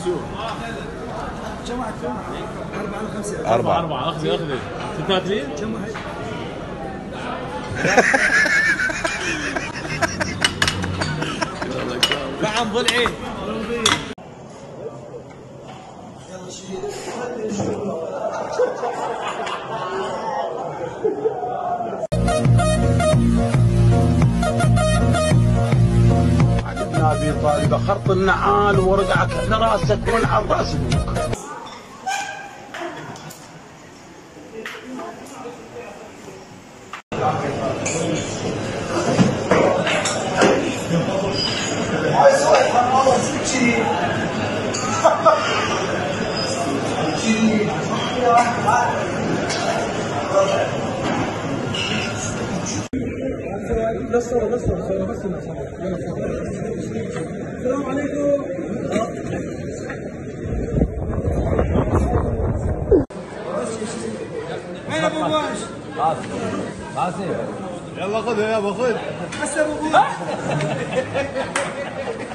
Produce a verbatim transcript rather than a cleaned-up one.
شو؟ كم واحد فيهم؟ أربعة ولا خمسة؟ أربعة أربعة أخذي أخذي تاكلين؟ كم واحد؟ طعم ضلعي. ابي طالب خرط النعال ورقعك على راسك ونعل راس ابوك. السلام عليكم. وين ابو باش؟ قاسم قاسم يلا خذها يابا خذ. هسه ابو